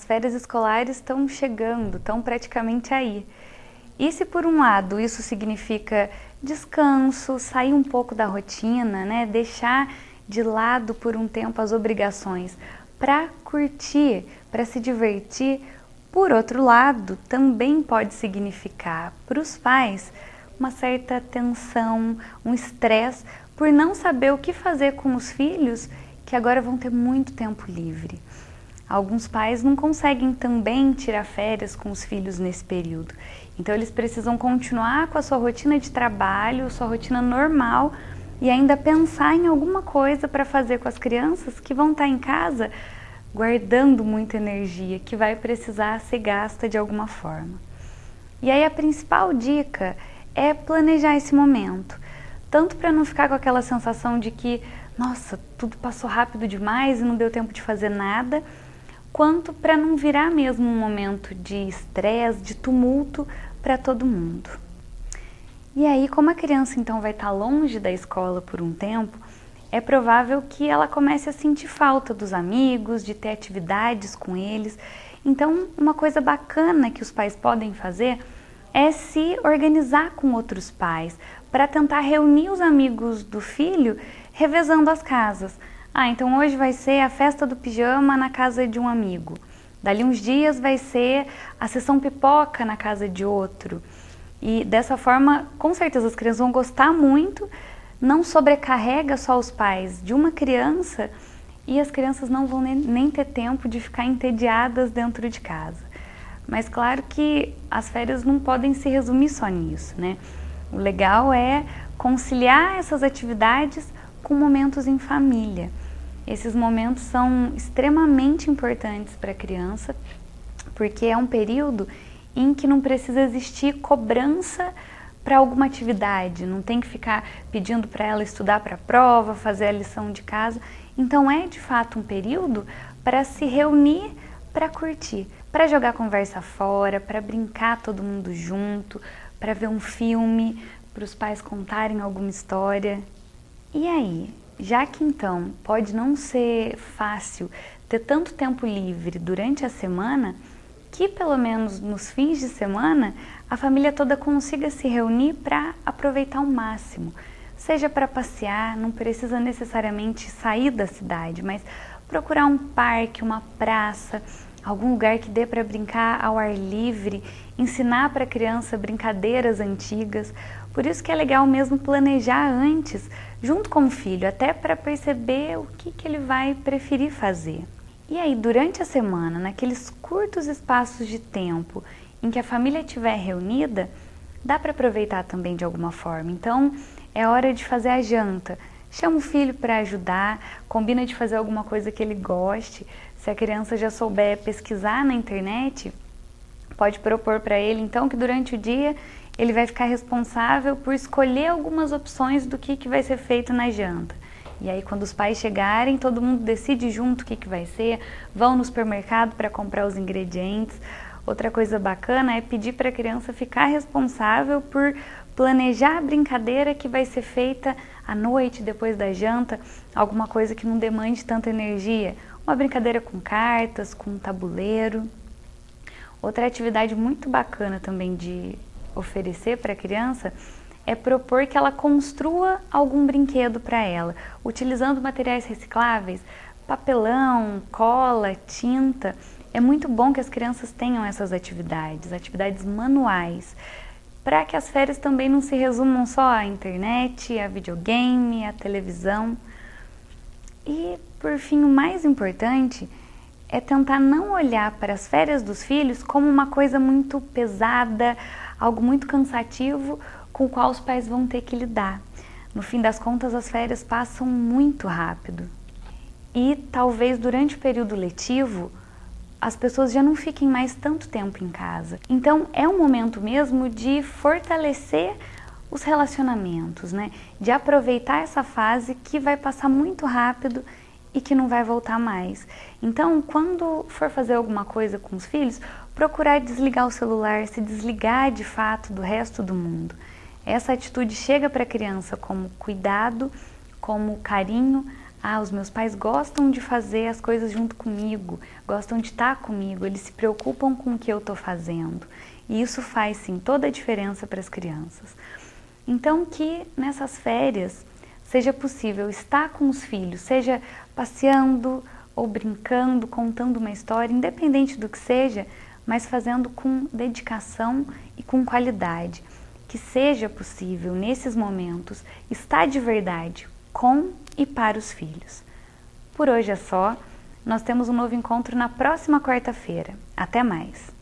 férias escolares estão chegando, estão praticamente aí. E se por um lado isso significa descanso, sair um pouco da rotina, né? Deixar de lado por um tempo as obrigações para curtir, para se divertir, por outro lado também pode significar para os pais uma certa tensão, um estresse por não saber o que fazer com os filhos que agora vão ter muito tempo livre. Alguns pais não conseguem também tirar férias com os filhos nesse período. Então eles precisam continuar com a sua rotina de trabalho, sua rotina normal e ainda pensar em alguma coisa para fazer com as crianças que vão estar em casa guardando muita energia, que vai precisar ser gasta de alguma forma. E aí a principal dica é planejar esse momento, tanto para não ficar com aquela sensação de que, nossa, tudo passou rápido demais e não deu tempo de fazer nada, quanto para não virar mesmo um momento de estresse, de tumulto para todo mundo. E aí, como a criança então vai estar longe da escola por um tempo, é provável que ela comece a sentir falta dos amigos, de ter atividades com eles. Então, uma coisa bacana que os pais podem fazer é se organizar com outros pais para tentar reunir os amigos do filho revezando as casas. Então hoje vai ser a festa do pijama na casa de um amigo. Dali uns dias vai ser a sessão pipoca na casa de outro. E dessa forma, com certeza as crianças vão gostar muito, não sobrecarrega só os pais de uma criança e as crianças não vão nem ter tempo de ficar entediadas dentro de casa. Mas claro que as férias não podem se resumir só nisso, né? O legal é conciliar essas atividades com momentos em família. Esses momentos são extremamente importantes para a criança, porque é um período em que não precisa existir cobrança para alguma atividade, não tem que ficar pedindo para ela estudar para a prova, fazer a lição de casa. Então é de fato um período para se reunir, para curtir, para jogar conversa fora, para brincar todo mundo junto, para ver um filme, para os pais contarem alguma história. E aí, já que então pode não ser fácil ter tanto tempo livre durante a semana, que pelo menos nos fins de semana a família toda consiga se reunir para aproveitar ao máximo. Seja para passear, não precisa necessariamente sair da cidade, mas procurar um parque, uma praça, algum lugar que dê para brincar ao ar livre, ensinar para a criança brincadeiras antigas. Por isso que é legal mesmo planejar antes, junto com o filho, até para perceber o que ele vai preferir fazer. E aí, durante a semana, naqueles curtos espaços de tempo em que a família estiver reunida, dá para aproveitar também de alguma forma. Então, é hora de fazer a janta. Chama o filho para ajudar, combina de fazer alguma coisa que ele goste. Se a criança já souber pesquisar na internet, pode propor para ele então que durante o dia ele vai ficar responsável por escolher algumas opções do que vai ser feito na janta. E aí quando os pais chegarem, todo mundo decide junto o que vai ser, vão no supermercado para comprar os ingredientes. Outra coisa bacana é pedir para a criança ficar responsável por planejar a brincadeira que vai ser feita à noite, depois da janta, alguma coisa que não demande tanta energia. Uma brincadeira com cartas, com um tabuleiro. Outra atividade muito bacana também de oferecer para a criança é propor que ela construa algum brinquedo para ela, utilizando materiais recicláveis, papelão, cola, tinta. É muito bom que as crianças tenham essas atividades manuais, para que as férias também não se resumam só à internet, a videogame, à televisão. E, por fim, o mais importante é tentar não olhar para as férias dos filhos como uma coisa muito pesada, algo muito cansativo com o qual os pais vão ter que lidar. No fim das contas, as férias passam muito rápido. E talvez durante o período letivo, as pessoas já não fiquem mais tanto tempo em casa. Então, é um momento mesmo de fortalecer os relacionamentos, né? De aproveitar essa fase que vai passar muito rápido e que não vai voltar mais. Então, quando for fazer alguma coisa com os filhos, procurar desligar o celular, se desligar de fato do resto do mundo. Essa atitude chega para a criança como cuidado, como carinho, Os meus pais gostam de fazer as coisas junto comigo, gostam de estar comigo, eles se preocupam com o que eu estou fazendo. E isso faz, sim, toda a diferença para as crianças. Então, que nessas férias seja possível estar com os filhos, seja passeando ou brincando, contando uma história, independente do que seja, mas fazendo com dedicação e com qualidade. Que seja possível, nesses momentos, estar de verdade com e para os filhos. Por hoje é só. Nós temos um novo encontro na próxima quarta-feira. Até mais!